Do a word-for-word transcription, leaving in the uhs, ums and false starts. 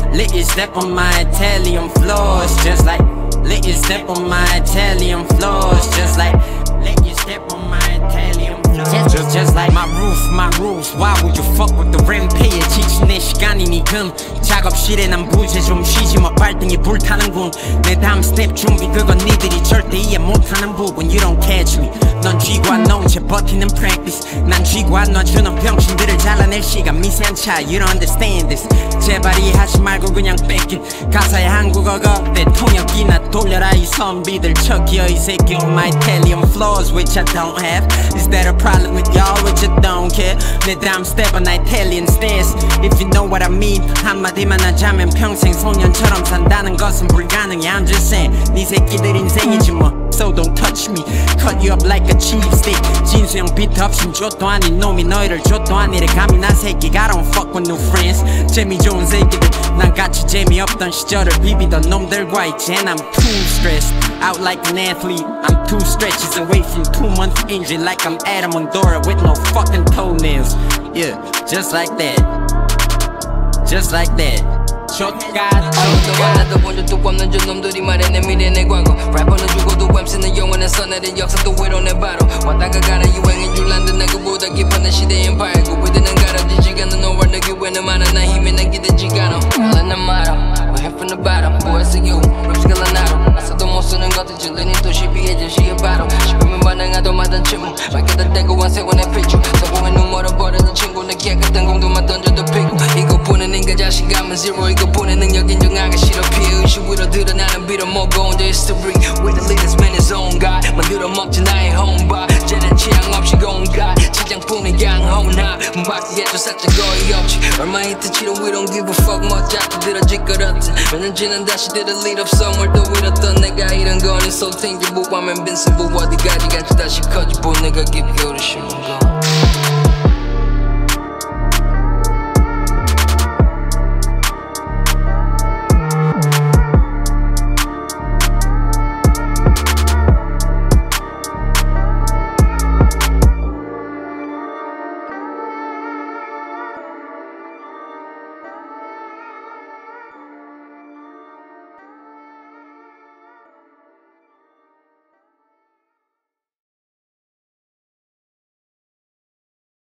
let you step on my Italian floors, just like let you step on my Italian floors, just like let you step on my Italian floors. Just, just, just like my roof, my rules. Why would you fuck with the rampage? 지친 내 시간이니 금 작업실에 난 부재 좀 쉬지 마. 발등에 불타는군. 내 다음 스텝 준비 그건 니들이 절대 이해 못하는 부분. You don't catch me. 넌 쥐고 안 놓은 채 버티는 practice. 난 쥐고 안 놔주는 병신들을 잘라낼 시간 미세한 차. You don't understand this. 제발 이해하지 말고 그냥 뺏길. 가사의 한국어가 어때? 통역이나 돌려라 이 선비들. 척이여 이 새끼 on my Italian floors, which I don't have. Is that a problem with y'all, which I don't care? 내 다음 스텝은 Italian stairs. If you know what I mean. 한마디만 하자면 평생 소년처럼 산다는 것은 불가능해. I'm just saying 네 새끼들 인생이지 뭐. So don't touch me. Cut you up like a cheapstick. 진수형 비트 없인 족도 아닌 놈이 너희를 족도 아니래. 감히 나 새끼가 I don't fuck with new friends. 재미 좋은 새끼들 난 같이 재미없던 시절을 비비던 놈들과 있지. And I'm too stressed out like an athlete. I'm two stretches away from two months injury. Like I'm Adam Ondora with no fucking toenails. Yeah, just like that. Just like that. 아무도 하나도 본 적도 없는 저놈들이 말해 내 미래 내 과거. 래퍼는 죽어도 엠씨는 영원한 선해된 역사도 외로내 바로. 왔다가 가는 유행인 줄 안데 나 그보다 깊은 내 시대엔 팔고 위대는 가라지지가 않는 너와 내 기회는 많아. 나 힘에 난 기대지가 않아. 난 말아 We're here from the bottom. Where's you? 랩스킬은 나로 나서도 못 쓰는 것들 질리니 또 시비해 진시에 바로. 싶으면 반응하도 마던 침묵 밝게다 떼고 한 세원의 피추. 성공의 눈물을 버리는 친구 내 깨끗한 공도만 던져도 피고. 이거 보는 인간 자신감은 zero. 이거 보는 능력 인정하기 싫어. 피해 의식 위로 드러나는 비로 먹어 on the history. With the leaders man is on God. 만들어 먹지 나의 홈바. 쟤는 취향 없이 공가. 지장뿐인 양혼합. 바뀌겠죠 살짝 거의 없지. 얼마 히트 치러 we don't give a fuck. 뭐 자꾸 들어질 것 같아. 몇 년 지난 다시 들을 일 없어. 뭘 또 잃었던 내가 이런 건 so tangible. I'm invincible. 어디까지 간지 다시 커지고 내가 깊게 오르시는 거.